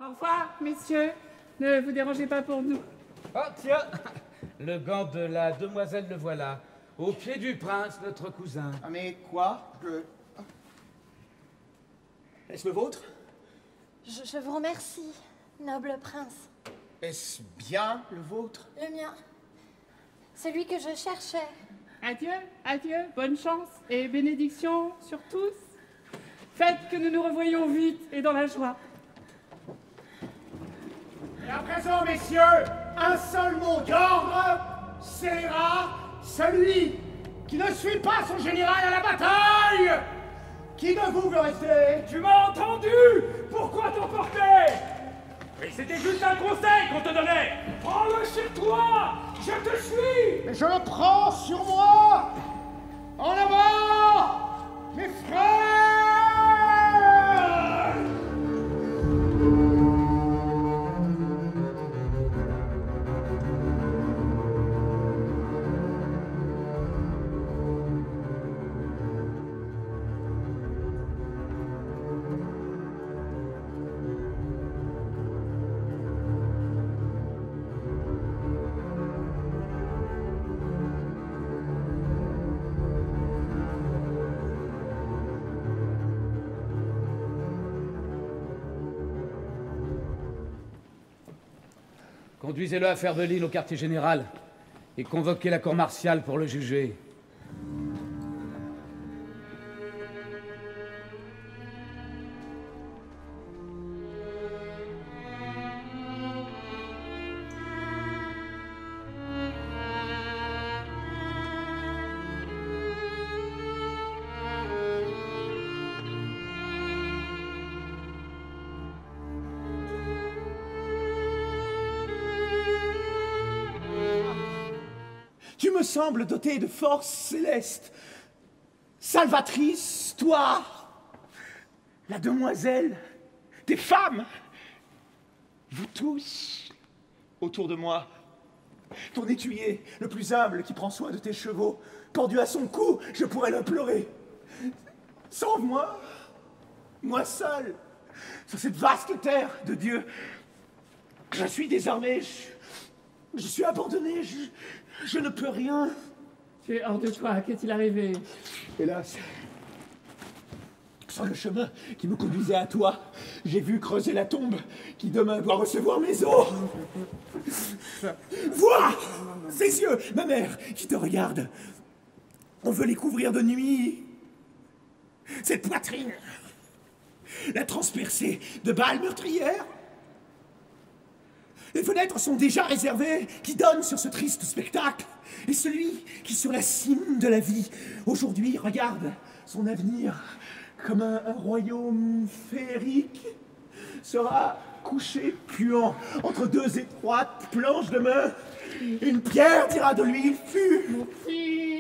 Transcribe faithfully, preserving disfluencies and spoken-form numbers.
Au revoir, messieurs. Ne vous dérangez pas pour nous. Oh, tiens, le gant de la demoiselle le voilà. Au pied du prince, notre cousin. Ah mais quoi? Je... Est-ce le vôtre? Je, je vous remercie, noble prince. Est-ce bien le vôtre? Le mien. Celui que je cherchais. Adieu, adieu, bonne chance et bénédiction sur tous. Faites que nous nous revoyions vite et dans la joie. Et à présent, messieurs, un seul mot d'ordre scélérat celui qui ne suit pas son général à la bataille. Qui de vous veut rester? Tu m'as entendu? Pourquoi t'emporter? Et c'était juste un conseil qu'on te donnait. Prends-le sur toi. Je te suis. Mais je le prends sur moi. En avant, mes frères. Conduisez-le à Fehrbellin au quartier général et convoquez la cour martiale pour le juger. Tu me sembles doté de force céleste. Salvatrice, toi, la demoiselle des femmes, vous tous, autour de moi, ton écuyer, le plus humble qui prend soin de tes chevaux, pendu à son cou, je pourrais l'implorer. Sauve-moi, moi seul, sur cette vaste terre de Dieu. Je suis désormais, je, je suis abandonné, je, je ne peux rien. Tu es hors de toi, qu'est-il arrivé? Hélas, sur le chemin qui me conduisait à toi, j'ai vu creuser la tombe qui demain doit recevoir mes os. Vois ces yeux, ma mère, qui te regarde. On veut les couvrir de nuit. Cette poitrine, la transpercer de balles meurtrières. Les fenêtres sont déjà réservées, qui donnent sur ce triste spectacle. Et celui qui, sur la cime de la vie, aujourd'hui regarde son avenir comme un, un royaume féerique, sera couché puant entre deux étroites planches de main. Une pierre dira de lui, il fut. Mon fils,